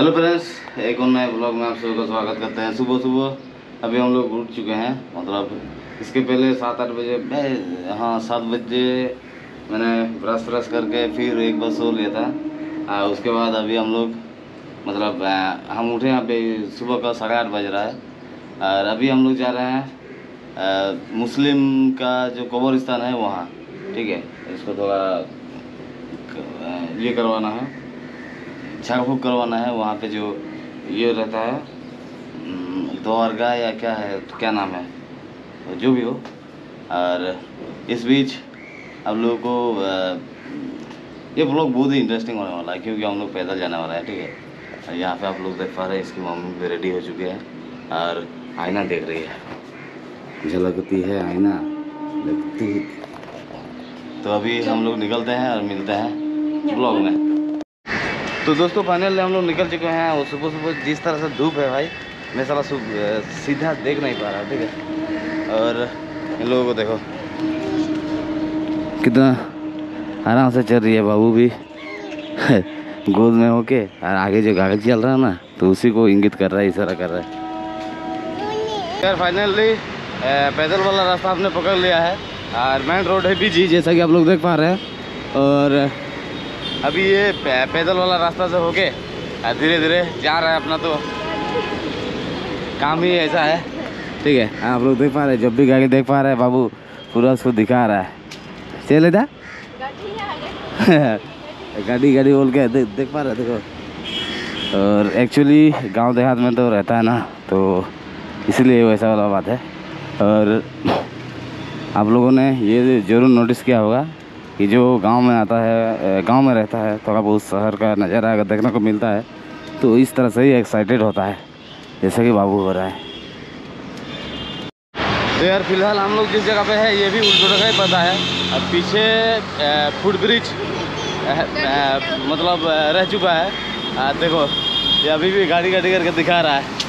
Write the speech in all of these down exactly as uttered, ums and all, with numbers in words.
Hello friends, एक और नए ब्लॉग में आप सभी का स्वागत करते हैं। सुबह सुबह अभी हम लोग उठ चुके हैं, मतलब इसके पहले सात आठ बजे हाँ सात बजे मैंने ब्रश ब्रश करके फिर एक बार सो लिया था। आ, उसके बाद अभी हम लोग मतलब आ, हम उठे यहाँ पे सुबह का साढ़े आठ बज रहा है और अभी हम लोग जा रहे हैं आ, मुस्लिम का जो कब्रिस्तान है वहाँ। ठीक है, इसको थोड़ा ये करवाना है, झाड़ फूँक करवाना है वहाँ पे। जो ये रहता है द्वारका या क्या है, क्या नाम है, जो भी हो। और इस बीच आप लोगों को ये ब्लॉग बहुत ही इंटरेस्टिंग होने वाला है क्योंकि हम लोग पैदल जाने वाला है। ठीक है, यहाँ पे आप लोग देख पा रहे हैं इसकी मम्मी भी रेडी हो चुके हैं और आईना देख रही है, झलकती है आईना लगती। तो अभी हम लोग निकलते हैं और मिलते हैं ब्लॉग में। तो दोस्तों फाइनली हम लोग निकल चुके हैं और सुबह सुबह जिस तरह से धूप है भाई, मैं साला सीधा देख नहीं पा रहा। ठीक है, और इन लोगों को देखो कितना आराम से चल रही है, बाबू भी गोद में होके, और आगे जो कागज चल रहा है ना तो उसी को इंगित कर रहा है, इशारा कर रहा है। यार फाइनली पैदल वाला रास्ता आपने पकड़ लिया है और मेन रोड है बीजी, जैसा कि आप लोग देख पा रहे हैं। और अभी ये पैदल वाला रास्ता से होके धीरे धीरे जा रहा है अपना, तो काम ही ऐसा है। ठीक है, आप लोग देख पा रहे हैं, जब भी गाड़ी देख पा रहे हैं बाबू पूरा उसको दिखा रहा है। चले था गाड़ी गाड़ी बोल के देख देख पा रहे देखो। और एक्चुअली गांव देहात में तो रहता है ना, तो इसलिए वैसा वाला बात है। और आप लोगों ने ये ज़रूर नोटिस किया होगा कि जो गांव में आता है, गांव में रहता है, थोड़ा बहुत शहर का नज़ारा अगर देखने को मिलता है तो इस तरह से ही एक्साइटेड होता है जैसे कि बाबू हो रहा है। तो यार फिलहाल हम लोग जिस जगह पे है ये भी उल्टू जगह ही पता है। अब पीछे फुट ब्रिज मतलब रह चुका है। आ, देखो ये अभी भी गाड़ी गाड़ी करके दिखा रहा है।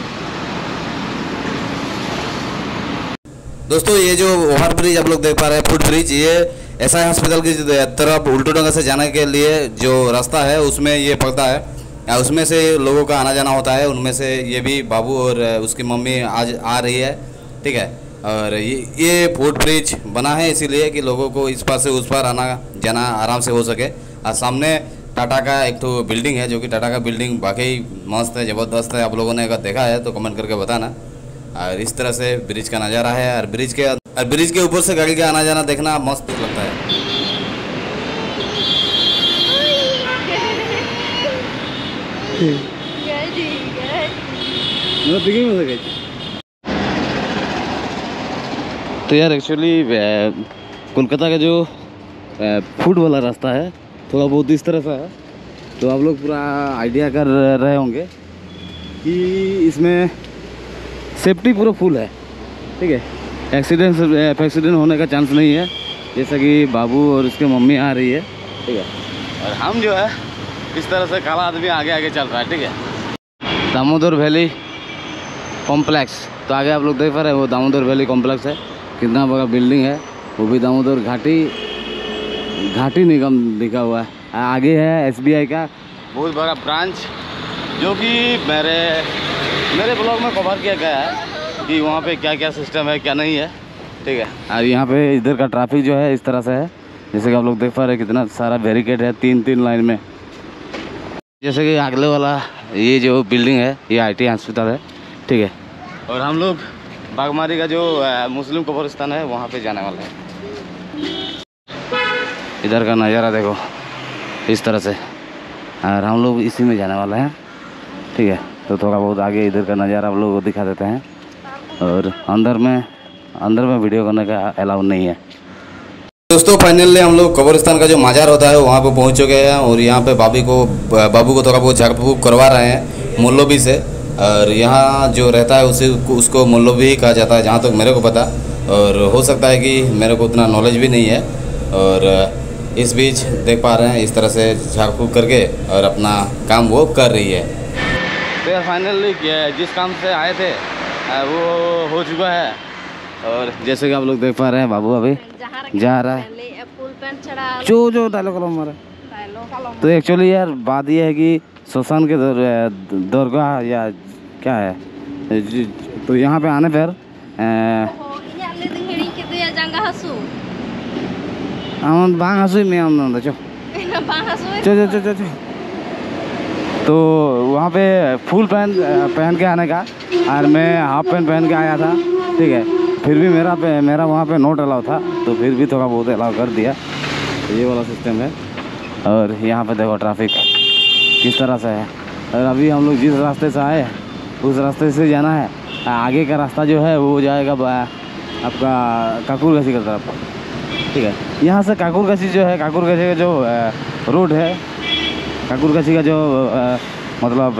दोस्तों ये जो ओवर ब्रिज आप लोग देख पा रहे हैं, फुट ब्रिज, ये एसआई हॉस्पिटल की तरफ उल्टू डंगा से जाने के लिए जो रास्ता है उसमें ये पड़ता है। उसमें से लोगों का आना जाना होता है, उनमें से ये भी बाबू और उसकी मम्मी आज आ रही है। ठीक है, और ये ये फुट ब्रिज बना है इसीलिए कि लोगों को इस पार से उस पार आना जाना आराम से हो सके। और सामने टाटा का एक तो बिल्डिंग है, जो कि टाटा का बिल्डिंग वाकई मस्त है, ज़बरदस्त है। आप लोगों ने अगर देखा है तो कमेंट करके बताना। और इस तरह से ब्रिज का नज़ारा है, और ब्रिज के और ब्रिज के ऊपर से गाड़ी का आना जाना देखना मस्त लगता है। तो यार एक्चुअली कोलकाता का जो फूड वाला रास्ता है थोड़ा बहुत इस तरह से है, तो आप लोग पूरा आइडिया कर रहे होंगे कि इसमें सेफ्टी पूरा फुल है। ठीक है, एक्सीडेंट एक्सीडेंट होने का चांस नहीं है, जैसा कि बाबू और उसके मम्मी आ रही है। ठीक है, और हम जो है इस तरह से काला आदमी आगे आगे चल रहा है। ठीक है, दामोदर वैली कॉम्प्लेक्स, तो आगे आप लोग देख पा रहे हैं वो दामोदर वैली कॉम्प्लेक्स है। कितना बड़ा बिल्डिंग है, वो भी दामोदर घाटी घाटी निगम लिखा हुआ है। आगे है एसबीआई का बहुत बड़ा ब्रांच, जो कि मेरे मेरे ब्लॉग में कवर किया गया है कि वहाँ पे क्या क्या सिस्टम है क्या नहीं है। ठीक है, और यहाँ पे इधर का ट्रैफिक जो है इस तरह से है, जैसे कि आप लोग देख पा रहे हैं कितना सारा बैरिकेड है तीन तीन लाइन में। जैसे कि अगले वाला ये जो बिल्डिंग है ये आईटी हॉस्पिटल है। ठीक है, और हम लोग बागमारी का जो मुस्लिम कब्रिस्तान है वहाँ पे जाने वाले हैं। इधर का नज़ारा देखो इस तरह से, और हम लोग इसी में जाने वाले हैं। ठीक है, तो थोड़ा बहुत आगे इधर का नज़ारा आप लोगों को दिखा देते हैं। और अंदर में अंदर में वीडियो करने का अलाउ नहीं है। दोस्तों फाइनली हम लोग कब्रिस्तान का जो मज़ार होता है वहाँ पे पहुँच चुके हैं, और यहाँ पे बाबी को बाबू को थोड़ा बहुत झाड़ फूँक करवा रहे हैं मौलवी से। और यहाँ जो रहता है उसे उसको मौलवी ही कहा जाता है जहाँ तक मेरे को पता, और हो सकता है कि मेरे को उतना नॉलेज भी नहीं है। और इस बीच देख पा रहे हैं इस तरह से झाड़ फूँक करके और अपना काम वो कर रही है। तो यार फाइनली जिस काम से आए थे वो हो चुका है, और जैसे कि आप लोग देख पा रहे हैं बाबू अभी जा रहा है। जो जो डायलॉग हमारा तो एक्चुअली यार बात यह है कि शमशान के दर, दरगाह या क्या है। जी- तो यहाँ पे आने पर हम बांग हंसू में हम चो चो चो चो चो चो तो वहाँ पे फुल पैंट पहन के आने का, और मैं हाफ पैंट पहन के आया था, ठीक है। फिर भी मेरा पे मेरा वहाँ पे नोट अलाउ था, तो फिर भी थोड़ा बहुत अलाउ कर दिया। ये वाला सिस्टम है। और यहाँ पे देखो ट्रैफिक किस तरह से है। और अभी हम लोग जिस रास्ते से आए उस रास्ते से जाना है। आगे का रास्ता जो है वो जाएगा आपका काकुरगसी की तरफ, ठीक है। यहाँ से काकुरगसी जो है, काकुरगसी का जो रोड है, काकुरगसी का जो आ, मतलब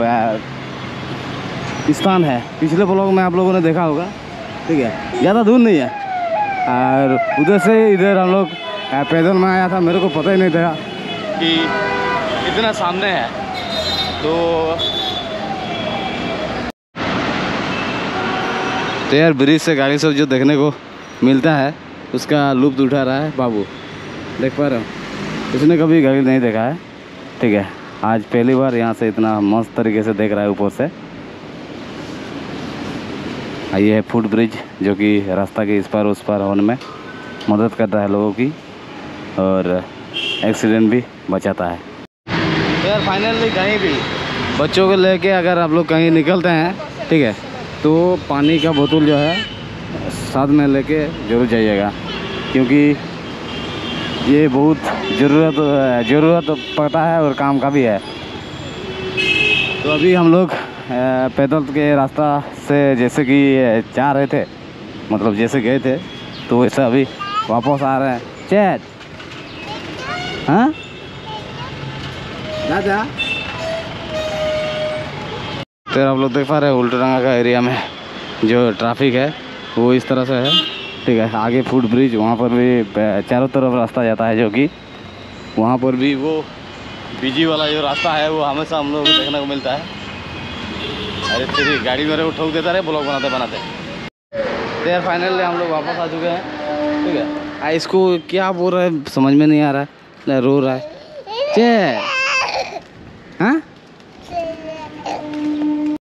स्थान है, पिछले ब्लॉग में आप लोगों ने देखा होगा, ठीक है। ज़्यादा दूर नहीं है। और उधर से इधर हम लोग पैदल में आया था, मेरे को पता ही नहीं था कि इतना सामने है। तो तो यार ब्रिज से गाड़ी सब जो देखने को मिलता है उसका लुत्फ उठा रहा है बाबू, देख पा रहे हो। उसने कभी गाड़ी नहीं देखा है, ठीक है। आज पहली बार यहाँ से इतना मस्त तरीके से देख रहा है ऊपर से। ये है फुट ब्रिज, जो कि रास्ता के इस पार उस पार होने में मदद करता है लोगों की, और एक्सीडेंट भी बचाता है। यार फाइनली कहीं भी बच्चों को लेके अगर आप लोग कहीं निकलते हैं, ठीक है, तो पानी का बोतल जो है साथ में लेके जरूर जाइएगा, क्योंकि ये बहुत ज़रूरत ज़रूरत पड़ता है और काम का भी है। तो अभी हम लोग पैदल के रास्ता से जैसे कि जा रहे थे, मतलब जैसे गए थे, तो वैसे अभी वापस आ रहे हैं। चैट हाँ दादा, फिर आप लोग देख पा रहे हैं उल्टाडंगा का एरिया में जो ट्रैफिक है वो इस तरह से है, ठीक है। आगे फुट ब्रिज, वहाँ पर भी चारों तरफ रास्ता जाता है, जो कि वहाँ पर भी वो बीजी वाला जो रास्ता है वो हमेशा हम लोग को देखने को मिलता है। अरे तेरी गाड़ी मेरे को ठोक देता रहे ब्लॉग बनाते बनाते। तो यार फाइनली हम लोग वापस आ चुके हैं, ठीक है। आ इसको क्या बोल रहा है समझ में नहीं आ रहा है, रो रहा है। चे